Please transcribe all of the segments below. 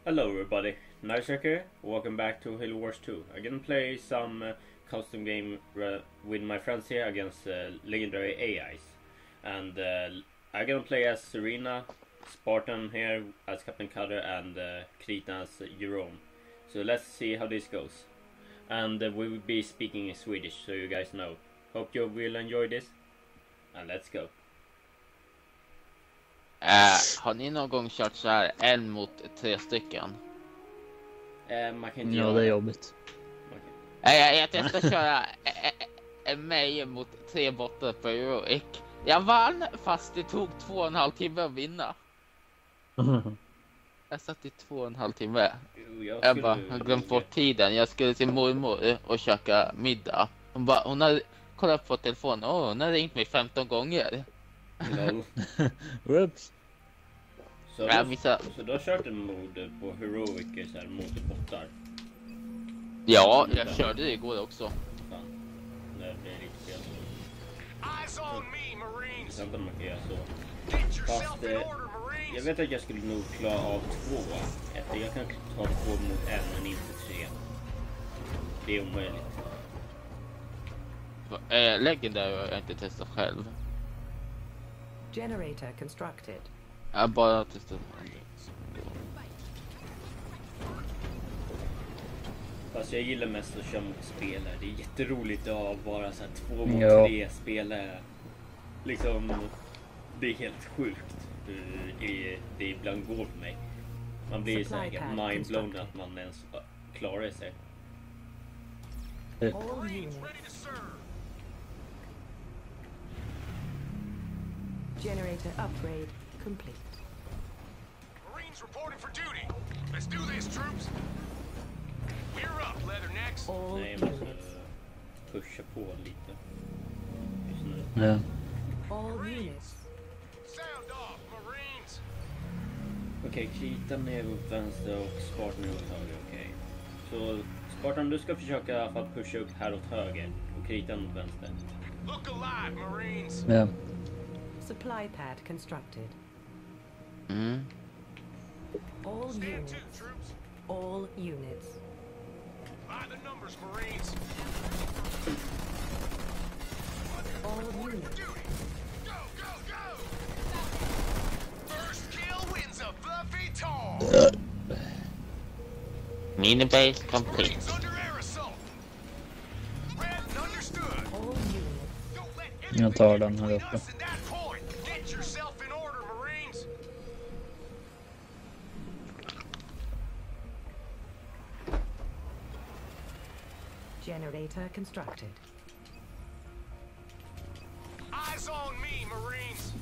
Hello everybody, Nightshake here. Welcome back to Halo Wars 2. I'm gonna play some custom game with my friends here against legendary AIs. And I'm gonna play as Serena, Spartan here as Captain Cutter, and Krita as Jerome. So let's see how this goes. And we will be speaking in Swedish, so you guys know. Hope you will enjoy this. And let's go. Har ni någon gång kört så här 1 mot 3 stycken? Man kan inte Ja, göra det är jobbigt. Jag testade köra mig mot 3 botter på Heroic. Jag vann fast det tog 2,5 timme att vinna. Jag satt i 2,5 timme. Jag har glömt bort tiden. Jag skulle till mormor och käka middag. Hon hade kollat på telefonen. Hon hade ringt mig 15 gånger. Whoops. Så du har kört en mod på Heroic så här, mot bottar? Ja, jag körde det igår också. Fan. Det blir riktigt fel. Exempel man kan göra så. Fast jag vet att jag skulle nog klara av 2. Jag kan ta 2 mot 1 men inte 3. Det är omöjligt. Legendary har jag inte testat själv. Generator constructed. Jag bara testat. Fast jag gillar mest att köra mot spelare. Det är jätteroligt att vara så här 2 mot 3 spelare. Liksom, det är helt sjukt. Det ibland går för mig. Man blir så här mindblown att man ens klarar sig. All units. Generator upgrade complete. Marines reporting for duty. Let's do this, troops. We're up, Leathernecks. All Nej, jag måste units. pusha på lite. Just nu. Ja. All units. Sound off, Marines. Okej, Kritan är upp vänster och Spartan är åt höger. Okej. Så Spartan, du ska försöka i alla fall pusha upp här åt höger och Kritan åt vänster. Look alive, Marines. Ja. Supply pad constructed. Mm. All Stand units. to, troops. All units. By the numbers, Marines. All Reporting units. for duty. Go, go, go. First kill wins a fluffy tall. Minibase complete. Marines under air assault. Read and understood. All units. Don't let Jag tar anything den här between uppe. us and that point. Get yourself in order, Marines. Generator constructed. Eyes on me, Marines.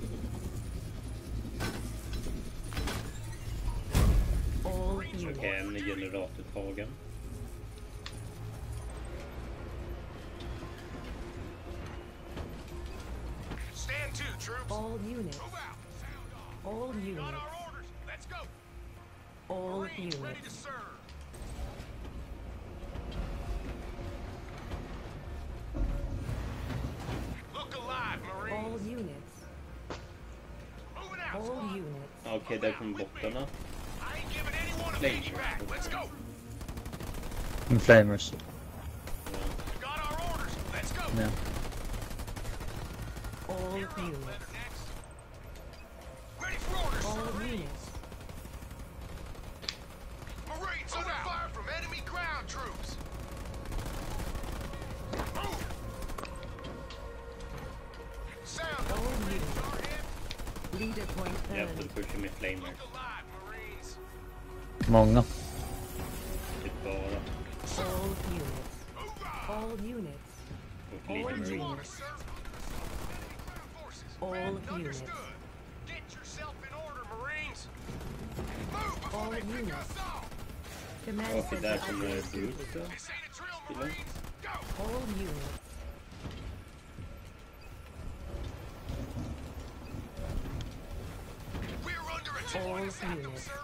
All Okej, units. en generator tagen. Stand to, troops. All units. Move out. Sound off. All Got units. our orders. Let's go. All Marines ready to units. serve. Look alive, All Marines. units. Moving out, All squad. units. Okej, där kommer bottarna. I ain't giving anyone a Flames. piggyback. Let's go. Inflamers. Got our orders. Let's go. Ja. All Gear up, units. Leathernecks. Ready for orders, All sir. units. Marines under fire from enemy ground troops. Move. Sound All off, Marines. units. Our head. Leader point Jag earned. får pusha med flamer. Look alive, Marines. Många. Typ bara. All units. Hoorah! All units. Och All lite You units. order, sir. Enemy ground forces. All Read and units. understood. Get yourself in order, Marines. Move before All they pick units. us off. Command Okej, där center kommer upgrade Bruce. complete. This ain't a drill, Marines. Go. All units. We're under attack. All What has happened, units. sir?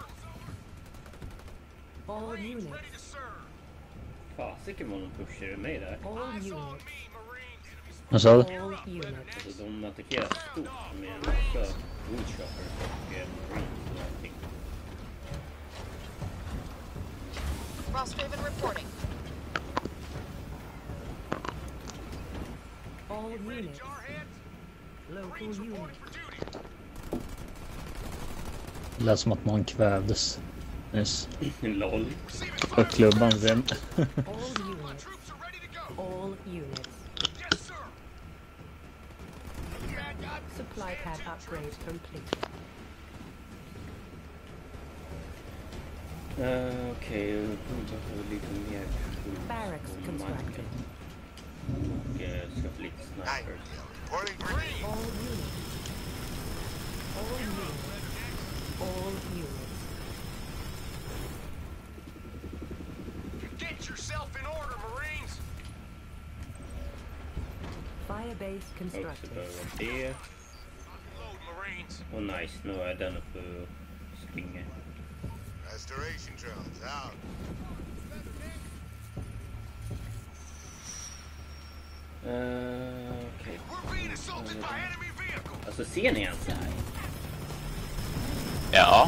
All Marines units. ready to serve. Fasiken vad de pushar mig där. All Eyes on units. me, Marines. Vad sa du? All units. Alltså de attackerar stort med en massa woodchoppers och marines och allting. Frosthaven reporting. All units. Jarheads, Local Marines reporting units. for duty. Det lät som att någon kvävdes nyss. LOL. Receiving På fire. klubban sen. All Our units. troops are ready to go. All units. Yes, sir. Bad guy. Supply pad upgrade complete. Okej, vi behöver lite mer Barracks constructed. och skaffa lite snipers. Reporting for duty. All units. All units. All units. Get yourself in order, Marines. Firebase Också constructed. behöver det. Load, Marines. Och nice, nu är den uppe och springer. Restoration drones out. Okej. We're being assaulted by enemy vehicles. Alltså ser ni ens det här? Ja.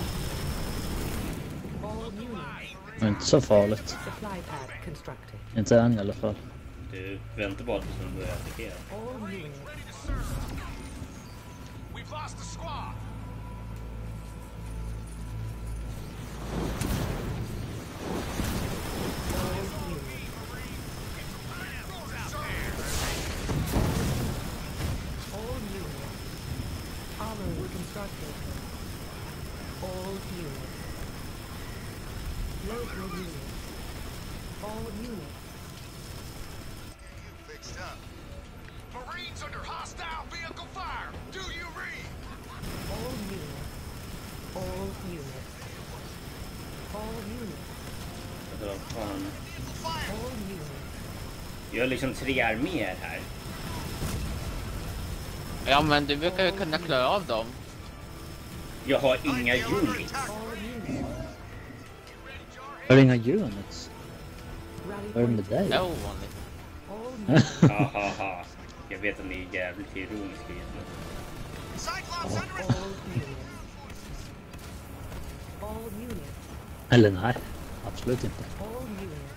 All units. Men inte så farligt. Supply pad constructed. Inte än i alla fall. Du väntar bara tills de börjar attackera. All units. Ready to serve. We've lost the squad. All units. All units. Armor constructed. All units. Local units. All units. Fixed up. Marines under hostile vehicle fire. Do you read? All units. All units. All units. Alltså vad fan. All units. Jag har liksom 3 arméer här. Ja, men du brukar ju kunna klara av dem. Jag har inga units. All units. Har du inga units? Rally Vad är det med dig? Det är ovanligt. All units. Hahaha. Jag vet att ni är jävligt ironiska just nu. Cyclops under All units. All units. Eller nej, absolut inte. All units.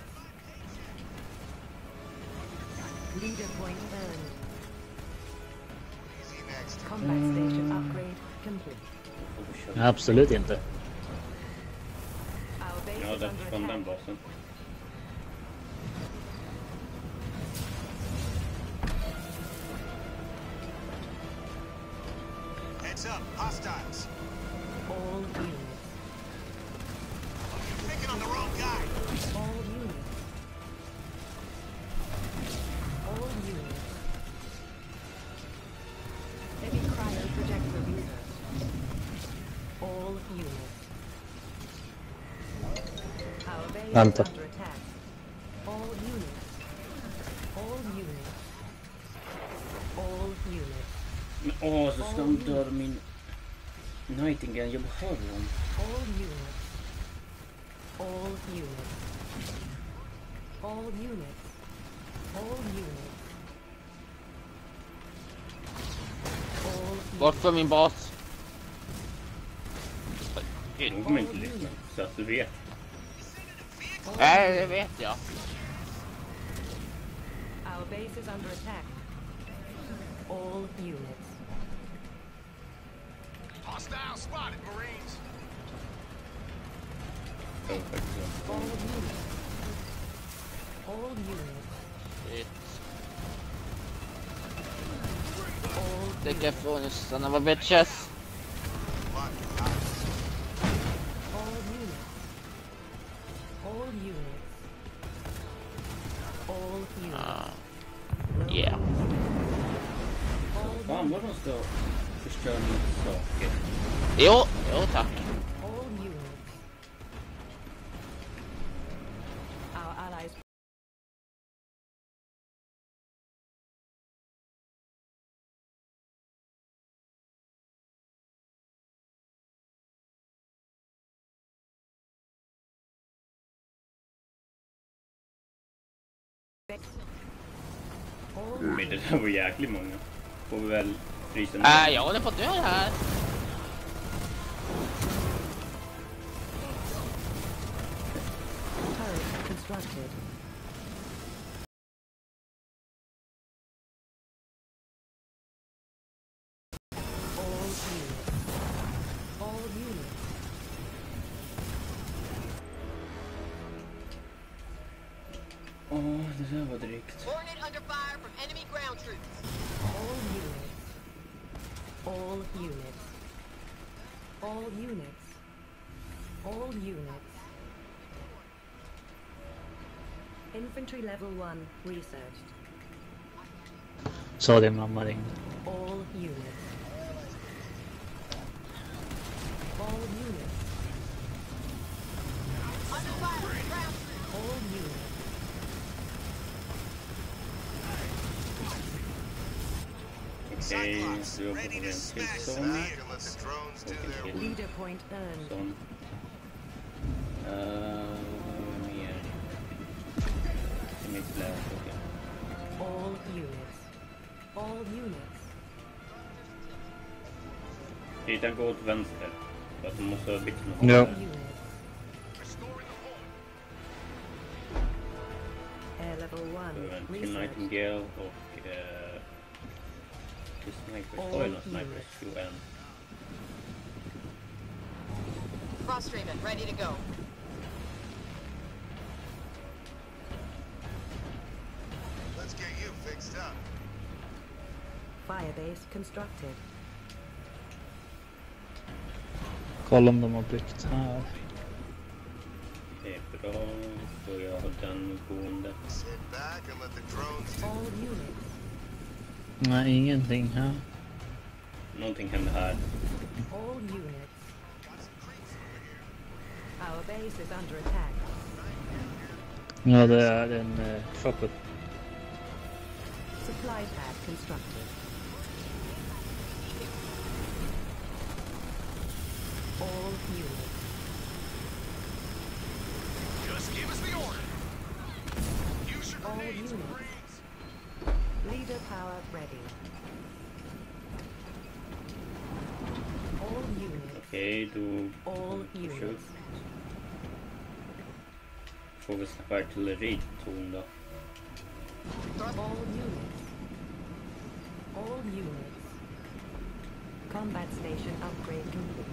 Leader point earned. easy next. Combat station upgrade complete. Absolut inte. Our base Ja, is där under försvann den attack. basen. Heads up, hostiles. All units. You're picking on the wrong guy. All units. All units. Heavy cryo projector user. All units. Our base Vänta. is under attack. All units. All units. All units. Men så ska de döda min Nightingale. Jag behöver dem. All units. All units. All units. All units. All Bort från min bas. De kommer inte lyssna. Så att du vet. Nej, det vet jag. Our base is under attack. All units. Hostile spotted, Marines. Jag har faktiskt så. All units. All units. All Sticka från son of a bitches. All units. All units. All units. Yeah. All Fan vad de ska förstöra mina saker. Jo, tack. All units. Our allies. All Men det där var jäkligt många. Får vi väl frysa Jag håller på att dö här. turret det där var drygt. Hornet under fire from enemy ground troops. All units. All units. All units. All units. Infantry level 1 researched. Sa din mamma ringde. All units. All units. Under fire from ground troops. All units. Okej, så jobbar vi en till sån. Leader point earned. Sån. Mer. Mitt läge, okej. All units. All units. Rita går åt vänster. För att de måste ha bytt med Ja. All units. Air level 1 Till researched. Nightingale och till snipers. Oj, någon snipers. Jo, en. Cross-Raven, ready to go. Let's get you fixed up. Firebase constructed. Kolla om de har byggt här. Det är bra. Så jag har den gående. Sit back and let the drones do. All units. Nej, ingenting här. Någonting händer här. All units. Our base is under attack. Ja, det är en chopper. Supply pad constructed. All units. Just give us the order. Use your All grenades, units. Marines. Leader power ready. All units. Okej, då All pushar upp. units. Får vi släppa artilleritorn då. All units. All units. Combat station upgrade complete.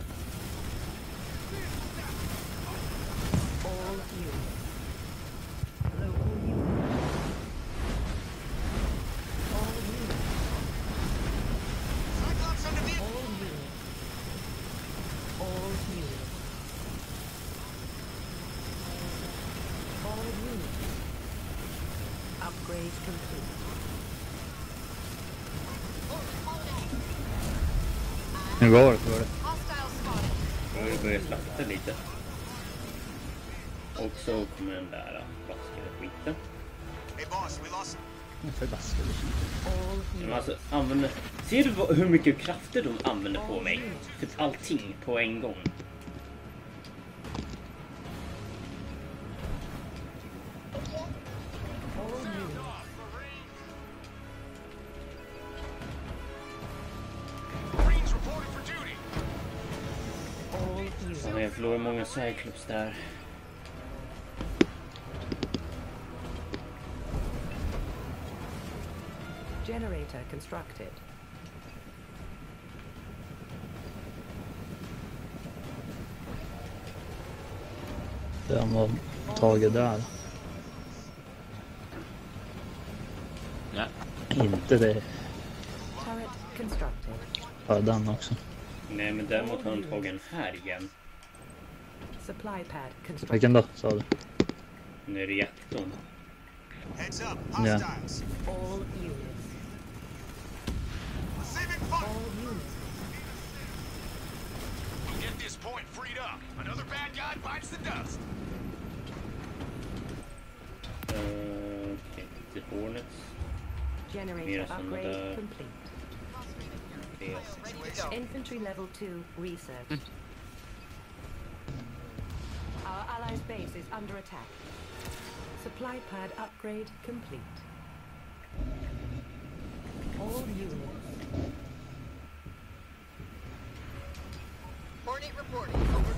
All units. Local units. All units. Cyclops under the... All units. All units. All units. Upgrade complete. Hur går det? Hostile spotted. Jag börjar slakta lite. Och så kommer den där vaskade skiten. Hey boss, we lost... Förbaskade. All Men units. alltså, använder... Ser du hur mycket krafter de använder på mig? Typ allting på en gång. All units. Marines reporting for duty. All units. Ja, jag förlorar många Cyclops där. Generator constructed. Den var taget där. Ja. Inte det. Turret constructed. Ja, den också. Nej, men däremot har han tagit den här igen. Supply pad constructed. Vilken då, sa du? Nu är reaktorn. Heads up, Yeah. hostiles. All units. Saving fire. All units. We'll get this point freed up. Another bad guy bites the dust. Okej, lite Hornets. Generator Mer såna upgrade där. complete. Det. Ready to go. Infantry level 2 researched. Our allies' base is under attack. Supply pad upgrade complete. All units. Hornet reporting. Over.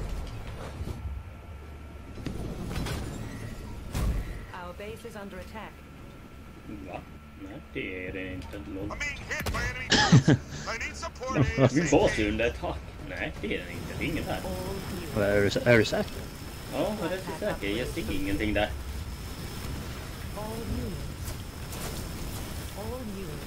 Our base is under attack. Va? Nej, det är det inte. Låt. I'm being hit by enemy troops. I need support. Min bas är under attack. Nej, det är den inte. Det är ingen där. All units. Är du säker? Ja, jag är rätt så säker. Jag ser ingenting där. All units. All units.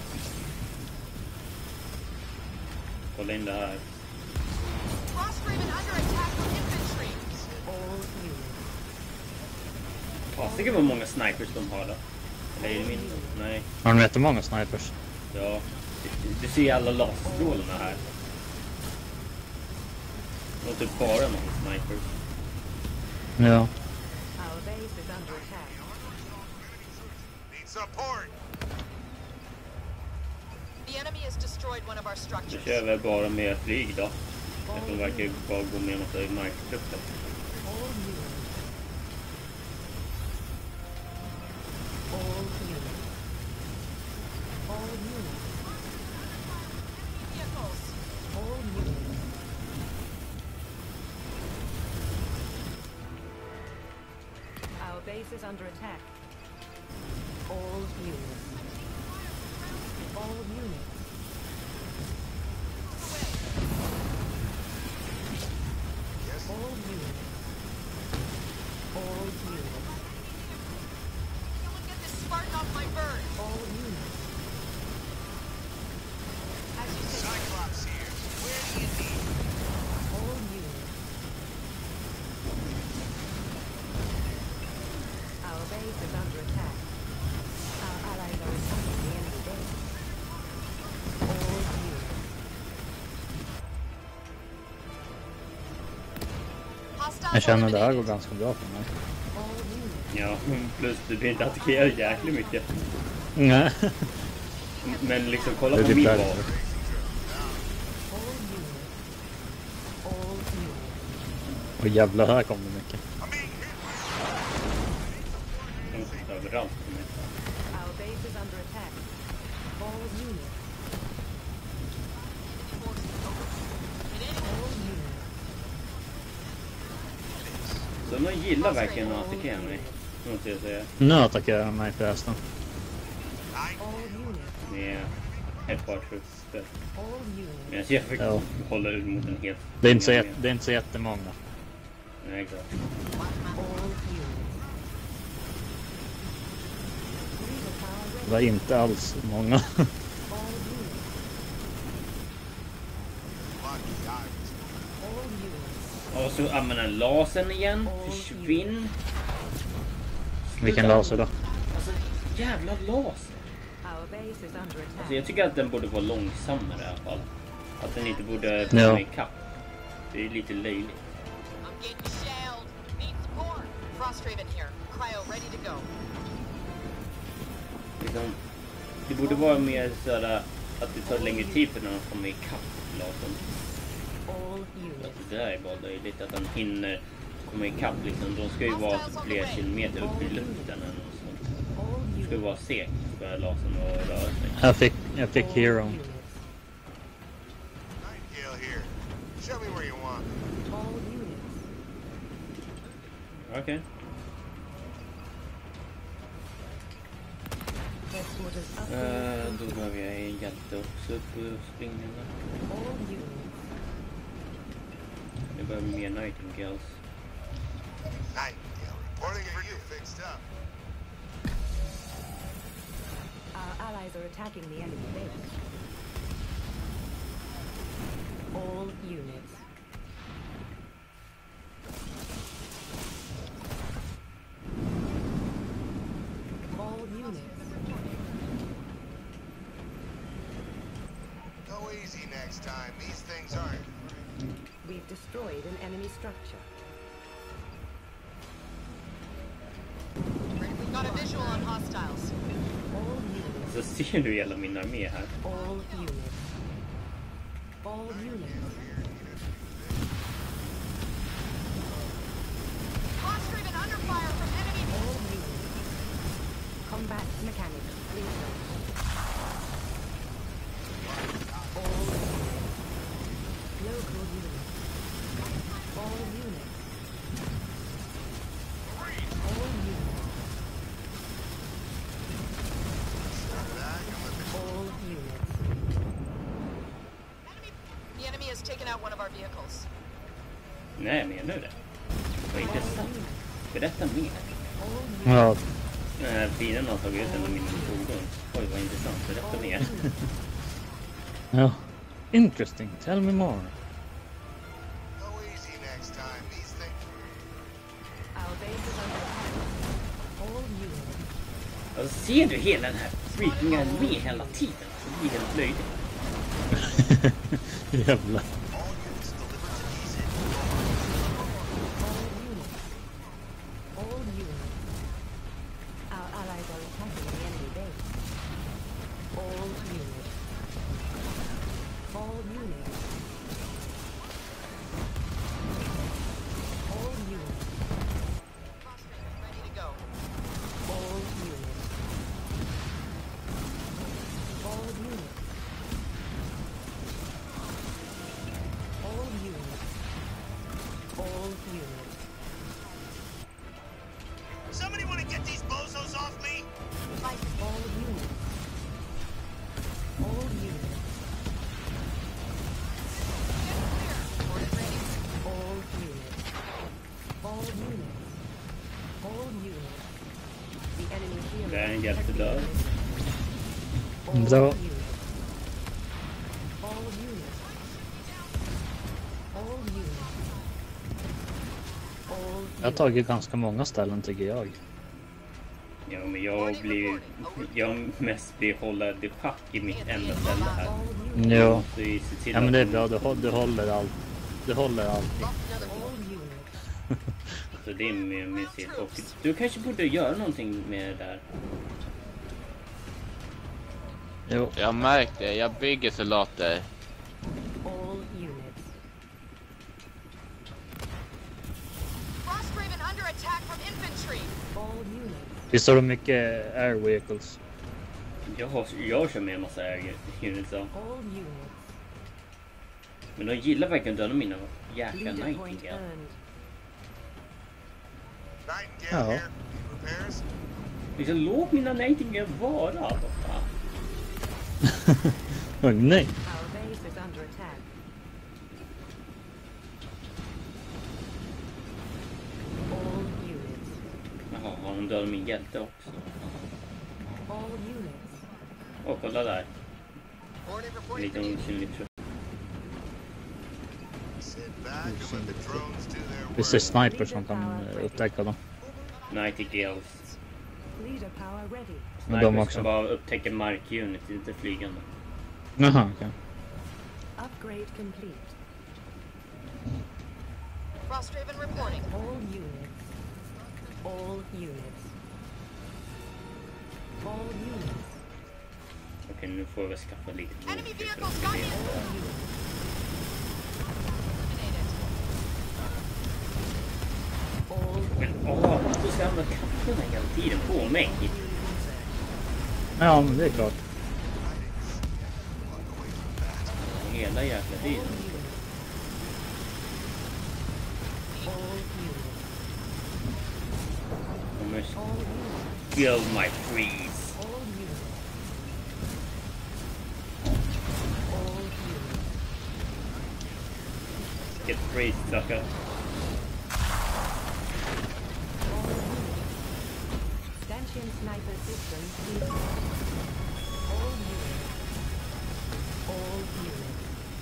Kolla in det här. Frostgraven under attack from infantry. All units. Fasiken vad många snipers de har då. Eller är det mindre? Nej. Har de jättemånga snipers? Ja. Du ser alla laserstrålarna här. Det är typ bara någon snipers. Ja. Our base is under attack. Need support. The enemy has destroyed one of our Nu structures. kör vi bara med flyg då. De verkar bara gå med massa marktrupper. All units. All units. All units. Vehicles. All units. Our base is under attack. All units. All units. Yes. All units. All units. Someone get this Spartan off my bird. All units. As you say, Cyclops here. Where do you need? All units. Our base is under attack. Our allies are attacking the enemy base. All units. hostile Jag känner det här eliminated. går ganska bra för mig. All units. Ja, plus du blir inte attackerad jäkligt mycket. Nej. Men liksom kolla Det är på typ min därför. bas. All units. All units. Och jävlar, här kommer det mycket. I'm being hit. De sitter överallt på mig. Our base is under attack. All units. All units. Så de gillar verkligen att attackera mig. Måste jag säga. Nu attackerar han mig förresten. All units. Med ett par trupper. All units. Men jag fick Ja. hålla ut mot en helt... Det är inte så jättemånga. Nej, exakt. All units. Leader power Det ready. var inte alls många. All units. Lucky eyes. All units. Och så använder den lasern igen. Försvinn. Vilken laser då? Alltså, jävla laser. Our base is under attack. Alltså, jag tycker att den borde vara långsammare i alla fall. Att den inte borde komma Ja. ikapp. Det är lite löjligt. I'm getting shelled. Need support. Frostgraven here. Cryo ready to go. Liksom, det borde vara mer sådär att det tar längre tid för den att komma ikapp lasern. All units. Det där är bara löjligt att den hinner komma ikapp liksom. De ska ju vara flera kilometer upp i luften eller något sånt. All Det units. ska vara segt för lasern att röra sig. Jag fick Hero. All units. Nightingale here. Show me where you want. All units. Okej. Headquarters upgrade. Då behöver jag en hjälte också på springningen. All units. Jag behöver mer Nightingales. Nightingale reporting for you. Fixed up. Our allies are attacking the enemy base. All units. All units. Go easy next time. These things aren't. We've destroyed an enemy structure. We've got a visual on hostiles. All units. Så ser du hela min armé här. All units. All units. Frostgraven under fire from enemy. All units. Combat mechanics. Please. All units. Local units. All units. All units. All units. The enemy has taken out one of our vehicles. Nej, menar du det? Vad intressant. Berätta mer. Ja, Bilen har tagit ut en av mina fordon. Oj, vad intressant. Berätta mer. Ja. Interesting. Tell me more. Go easy next time. These things. Our base is under attack. All units. Alltså, ser du hela den här freaking armé hela tiden? Alltså, det blir helt löjligt. Jävlar. All units delivered to easy. All units. Our allies are attacking the enemy base. All units. All units. All units. Ready to go. All units. All units. All units. All units. Somebody want to get these bozos off me? All units. All units. Order ready. All units. All units. All units. The enemy hero Där är en has hjälte been död. eliminated. All Bra. units. All units. All units. All Jag har tagit ganska många ställen tycker jag. Ja, men jag mest blir hållad i schack i mitt enda ställe här. Ja. Så vi ser till Ja men det är att bra, du håller allt. Du håller allting. All units. så det är mer mysigt. Och du kanske borde göra någonting med det där. Jo. Jag har märkt det, jag bygger soldater. All units. Frost Raven under attack from infantry. All units. Visst har du mycket air vehicles? Jag kör med en massa units. All units. Men de gillar verkligen döda mina jäkla Leader point Nightingale. earned. Nightingale Oh. here. Repairs? Liksom, låt mina Nightingale vara. Vad fan. Oj, nej. Our base is under attack. All units. Jaha, har de dödat min hjälte också? All units. Åh, kolla där. Order En reporting for liten duty. synlig trupp. Sit back and let the drones do their work. Visst är sniper som kan upptäcka dem. Nightingales. Leader power ready. Men de Snipers också. kan bara upptäcka markunit, inte flygande. Jaha, okej. Upgrade complete. Frost Raven reporting. All units. All units. All units. Okej, nu får vi skaffa lite Enemy blod. vehicles got in. Eliminated. All Men du ska använda kapporna hela tiden på mig. Ja, men det är klart. Hela jäkla tiden. all units. De är All units. kill my freeze. All units. All units. Get freeze, sucker. All units. Stanchion sniper system used. All units. All units.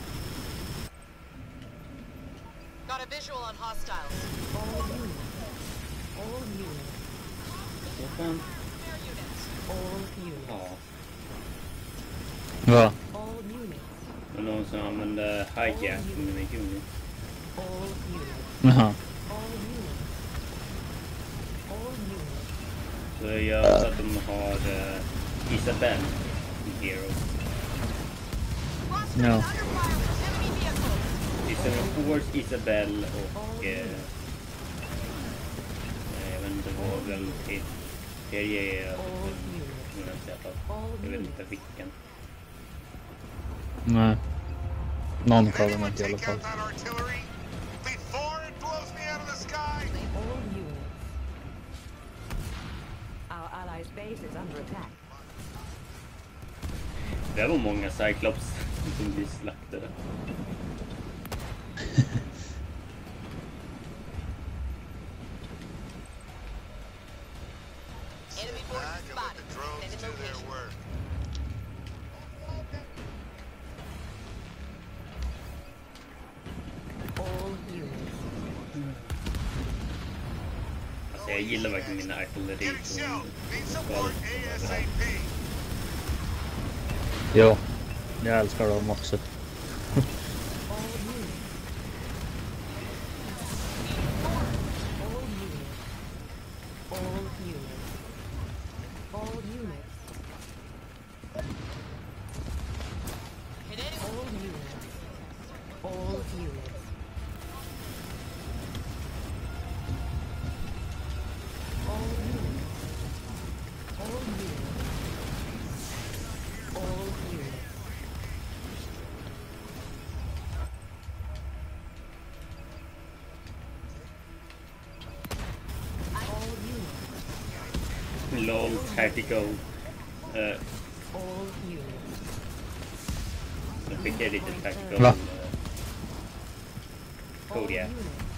Got a visual on hostiles. All units. All units. Vad fan? Their units. All units. Ja. Va? All units. Och någon som använder hijack med mina units. All units. Jaha. All units. All units. Så jag gör så att de har Isabelle i Hero. Frost No. Raven under fire from enemy vehicles. Isabelle Force, Isabelle och jag vet inte vad väl till. Tredje är All units. jag vet inte vilken. Nej. Någon kallar mig Anyone inte i alla take fall. out that artillery before it blows me out of the sky? All units. Our allies' base is under attack. Det var många Cyclops som blir slaktade. Enemy Jag gillar verkligen mina artilleri Getting som shelled. Need skadar support så bra. ASAP. Ja, jag älskar dem också. LOL tactical. Jag fick lite tactical Va? code, ja.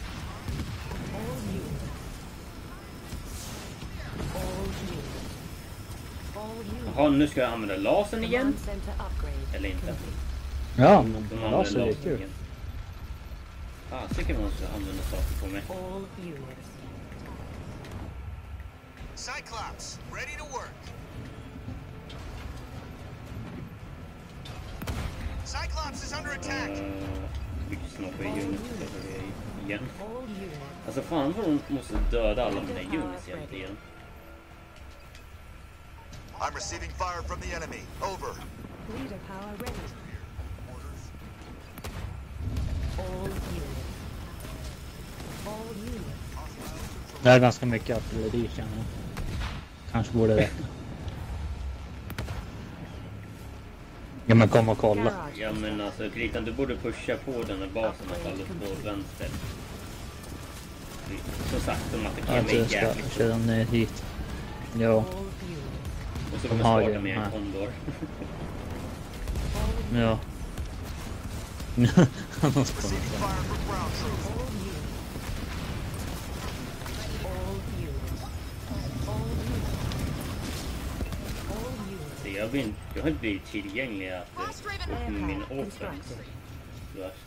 Jaha, nu ska jag använda lasern igen. Eller inte. Ja, De men använder laser är lasern kul. igen. Tycker man ska använda saker på mig. Cyclops, ready to work. Cyclops is under attack. Mycket snabbare units igen. Alltså fan vad de måste döda alla mina units hela tiden. I'm receiving fire from the enemy. Over. Leader power ready. All units. All units. Det är ganska mycket artilleri känner jag. Kanske borde räcka. Ja men kom och kolla. Ja men alltså Kritan, du borde pusha på den här basen och falla på vänster. Så sagt, de attackerar Jag mig tror jag ska jävligt. köra ner hit. Ja, All units. Och så de kommer har jag ju starta med de en här. kondor. ja. Han har Receiving fire from ground troops. All units. All units. All units. All units. Så jag har inte blivit tillgänglig att Frost Raven få upp med min Aircraft offense. constructed. Värst.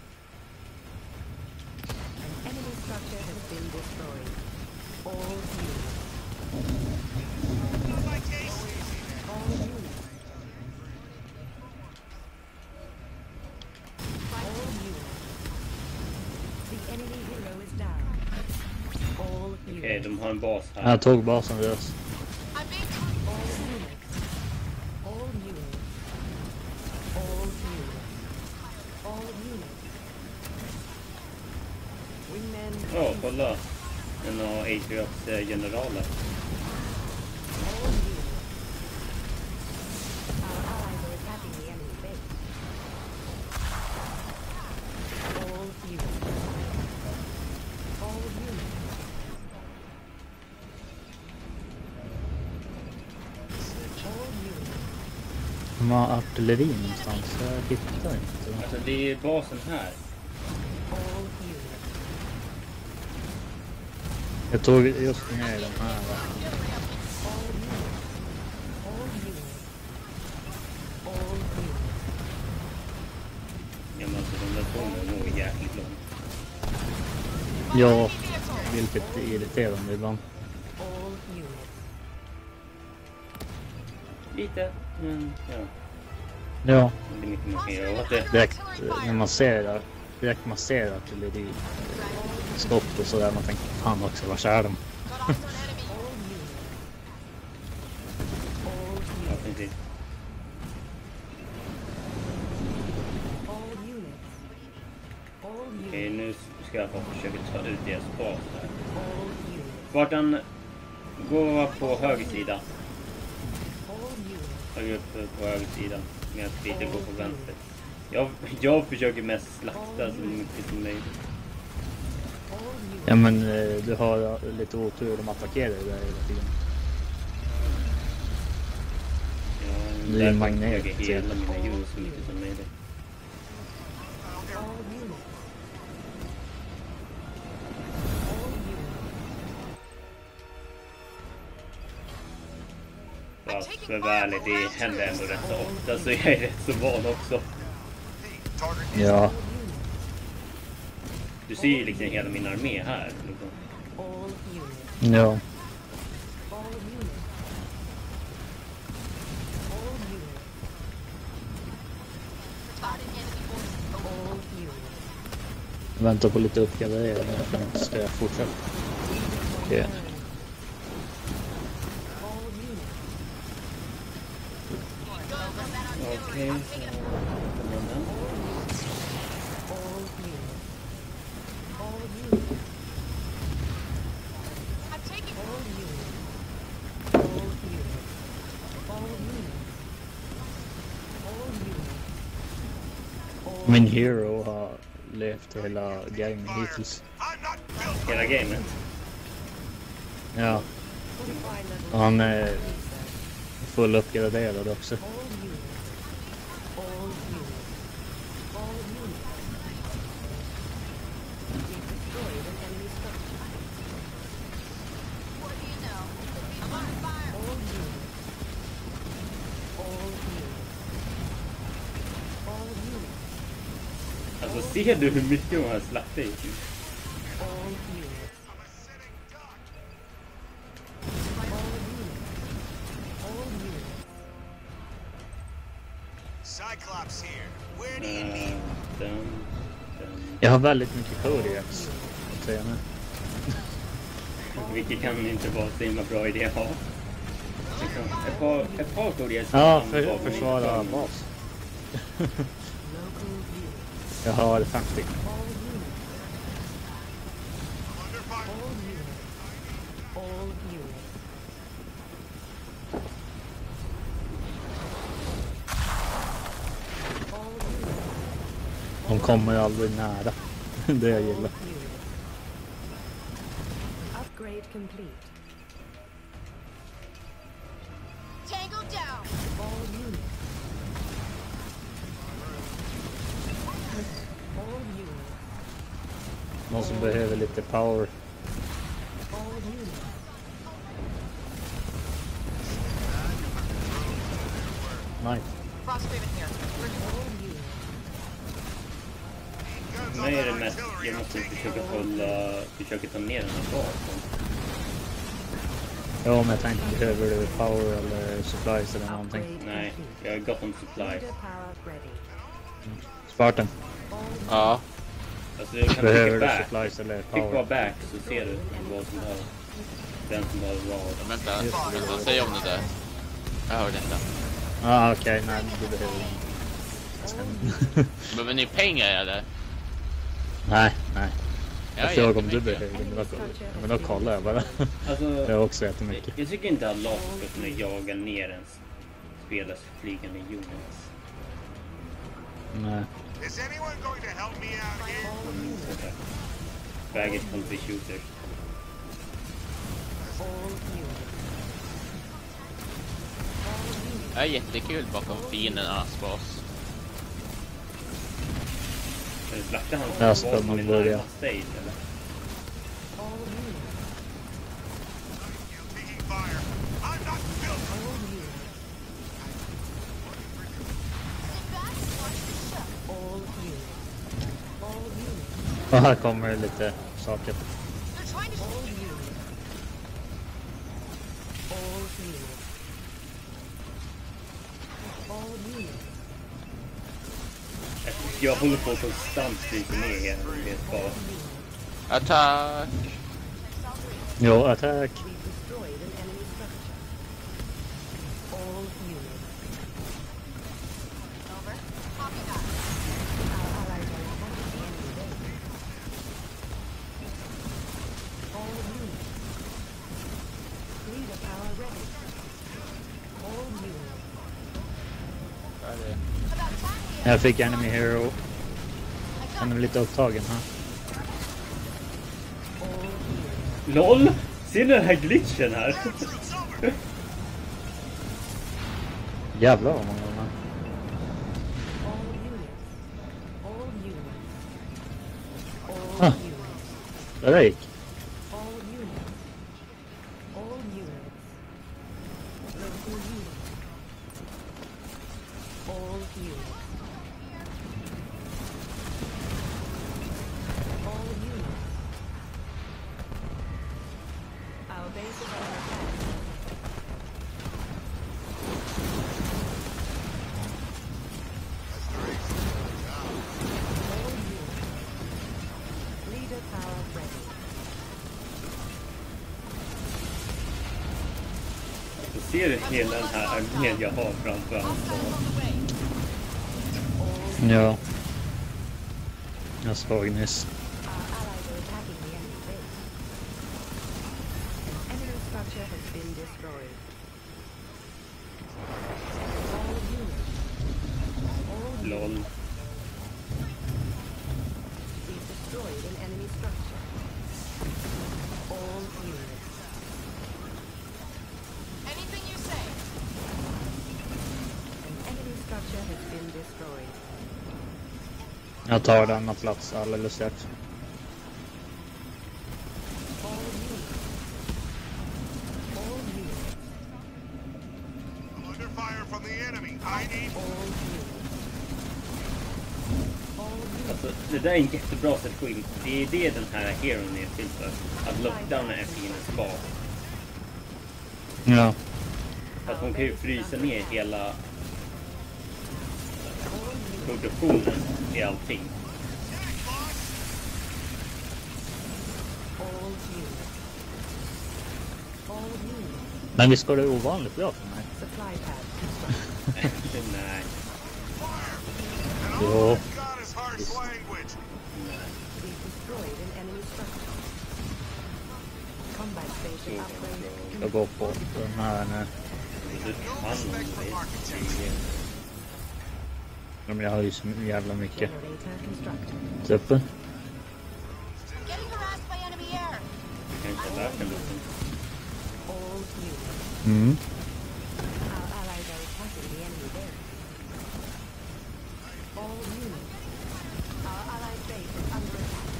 An enemy structure has been destroyed. All units. My case. All units. All units. The enemy hero is down. All Okej, units. de har en bas här. Jag tog basen lös. I'm being All units. All units. All units. All units. Wingmen. Ja, kolla. En av Atriots generaler. All units. Our allies are attacking the enemy base. All units. All units. All units. De har artilleri någonstans. Jag hittar inte dem. Alltså det är basen här. All units. Jag tog just ner de här. All units. All units. All units. Ja men alltså de där tågen är nog jäkligt långt. Ja, vilket är irriterande ibland. All units. Lite, men ja. Ja, Det är mycket man kan göra åt det. direkt när man ser direkt man ser artilleri skott och sådär, man tänker fan också, vad är de? got off to an enemy. All units. All Ja, units. precis. All units. All Okej, units. nu ska jag få försöka ta ut deras bas här. All units. Vart den går på höger sida. All units. Höger upp på höger sida. Medan Peter går på vänster. Jag försöker mest slakta så mycket som möjligt. All units. Ja men du har lite otur, de attackerar dig där hela tiden. Ja, Det är en därför magnet, försöker jag hela typ. mina djur så mycket som möjligt. All units. All units. Fast för att vara ärlig, det händer ändå rätt så ofta så jag är rätt så van också. Target is Ja, Du ser ju liksom hela min armé här. Liksom. All units. Ja. All units. All units. Spotted enemy forces. All units. Jag väntar på lite uppgraderingar. Ska jag fortsätta? Okej. All units. Okej, så kommer den. All units. All units. I'm taking All units. All units. All units. All units. Min hero har levt hela gamen hittills. I'm not built Hela gamet. Ja, Fortify level. och han är Research. full uppgraderad också. All units. All units. All units. We've destroyed an enemy structure. What do you know? I'm on fire. All units. All units. All units. Alltså ser du hur mycket de har slaktat i? All units. All units. All units. Cyclops here. Where do you need? Den. Jag har väldigt mycket Kodiaks. Säger jag nu. Vilket kan inte vara så himla bra idé att ha. Ett par Kodiaks. Ja, försvara bas. Local units. Jag har 50. All units. Under fire. All units. All units. All units. De kommer ju aldrig nära. Det jag gillar. All units. Upgrade complete. Tango down. All units. All units. Någon som behöver lite power. All units. Nej. Frosthaven here. All units. Guns on Mig är that det mest, artillery. jag I'm måste taking försöka ta ner den här basen. Ja, men jag tänkte, behöver du power eller supplies eller någonting? Upgrade Nej, complete. jag har gott om supplies. Leader power ready. Spartan, Ja. Alltså du kan behöver klicka du back. supplies eller Klicka bara power? back så ser du vad som har... Den som har raw. Vänta, säg om det där. Jag hörde inte. Ah, okej, nej, du behöver inte. Men ni pengar eller? Nej, nej. Ja, Jag frågar om du jättemycket. behöver, men då kollar jag bara. Alltså, Det är också jättemycket. jag tycker inte att Lost ska kunna jaga ner en spelas flygande units. Nej. Is anyone going to help me out here? Sådär. Baggage country shooters. All units. Det är jättekul bakom fiendernas bas. Men slaktar han Jag ska basen nog i börja. närmast stage eller? All units. Taking fire. I'm not built. All units. Sit back and watch the show. All units. All units. Och här kommer lite saker. They're trying to All shoot you. units. All units. All units. Jag håller på konstant flyga ner hela min bas. Attack! Jo, attack. We've destroyed an enemy structure. All units. Over. Copy that. Our allies are attacking the enemy base. All units. Leader power ready. All units. Vad är det? About tackling. Jag fick enemy hero. Han är lite upptagen här. All units. LOL! Ser ni den här glitchen här? It's over. Jävlar vad många de är. All units. All units. All Ah. units. Där gick. All units. All units. Local units. All units. All units. Firepower ready. Du ser hela den här armén jag har framför mig. Ja. Jag såg nyss. Our allies are attacking the enemy base. An enemy structure has been destroyed. All units. LOL. We've destroyed an enemy structure. All units. Anything you say. An enemy structure has been destroyed. Jag tar denna plats alldeles strax. All units. All units. I'm under fire from the enemy. I need... All units. All units. Alltså, det där är en jättebra strategi. Det är det den här heron är till för. Att lockdowna är fiendens bas. Ja. För att hon kan ju frysa ner hela produktionen i allting. All units. All units. Men visst går det ovanligt bra för mig? Supply pad constructed. Nej. And Jo. all I've got is harsh language. We've destroyed an enemy structure. Combat station upgrade. Jag går på den här nu. Du kan nog det. Men jag har ju så jävla mycket Generator constructed. trupper. Getting harassed by enemy air. Kan inte värt en liten. All units. Mm. Our allies are attacking the enemy base. All units. Our allied base is under attack.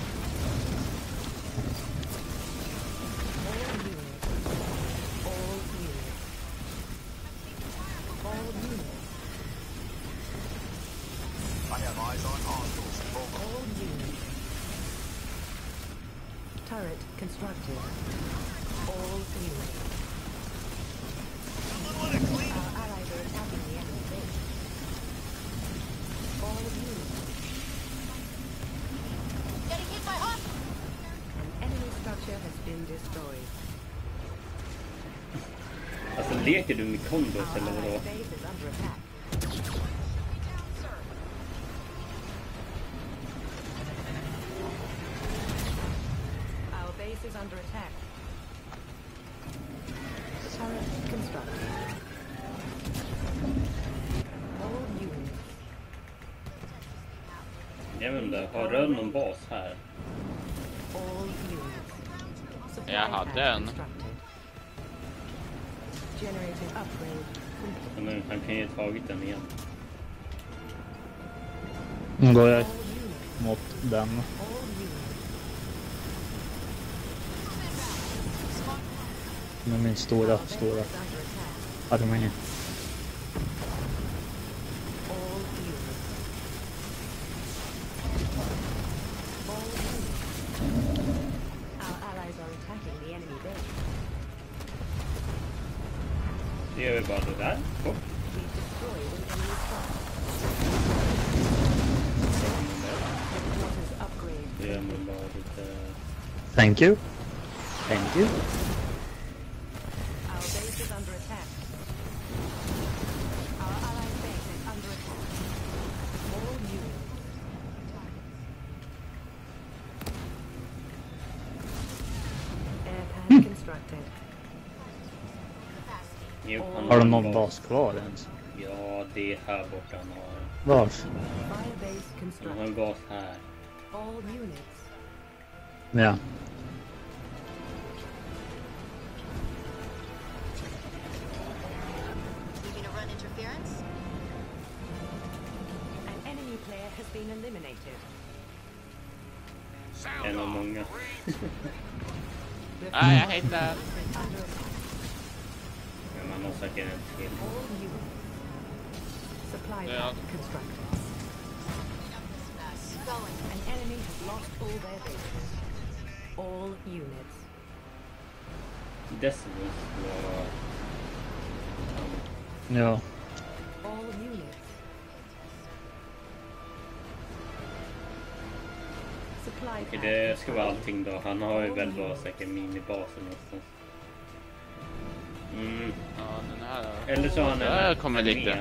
All units. All units. All units. I have eyes on hostiles. All units. Turret constructed. All units. Our allies are attacking the enemy base. All units. Getting hit by hostiles. An enemy structure has been destroyed. Alltså leker du med kondos Our eller vadå? allied base is under attack. Our base is under attack. Turret constructed. All units. Jag vet inte, har Röd någon bas här? All units. Supply Jag hade pad en. constructed. Generator upgrade complete. Men han kan ju ha tagit den igen. Nu går jag All units. mot den. All units. Med min stora Our base is under attack. armé. All units. All units. Our allies are attacking the enemy base. Det gör vi bara det där. Bort. We've destroyed an enemy structure. Headquarters upgrade. Det gör man bara lite... Thank you. Thank you. Our base is under attack. Our allied base is under attack. All units. Airpad constructed. Jo, han Har de en någon bas kvar ens? Ja, det är här borta han har. Var? Firebase Han har constructed. en bas här. All units. Ja. Needing to run interference? An enemy player has been eliminated. Sound En av off, många. Marines. Ah, jag hittar. Under attack. Men man har säkert en till. All units. Supply Yeah. pad constructed. Going. An enemy has lost all their bases. All units. Decimus var... Ja. All units. Supply Okej, det ska vara allting då. Han har ju väl bara säkert minibasen någonstans. Ja, den här... Eller så har han Där kommer lite.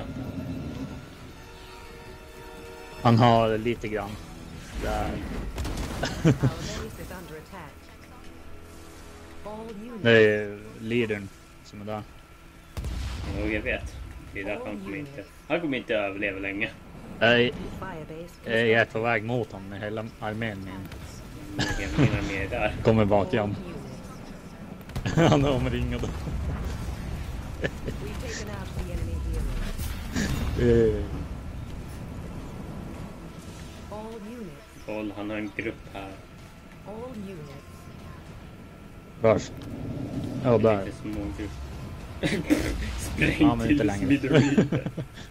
Han har lite grann. Där. Our base is under attack. All units. Det är leadern som är där. Jo, jag vet. Det är därför han kommer inte överleva länge. Jag Firebase. är på väg mot honom med hela armén min. Mina mer där. Kommer bak igen. Han är omringad. We've taken out the enemy hero. All units. Koll, han har en grupp här. All units. Vars? Ja, där. Lite små grupp. Spräng Ja, men inte till längre. smideriner.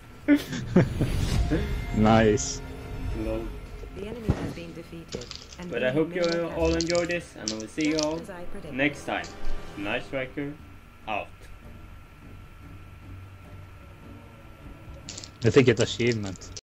Nice. Lol. The enemy has been defeated. And But I hope you all enjoyed this, and I will see you all as I predicted. next time. Night Striker out. Jag fick ett achievement.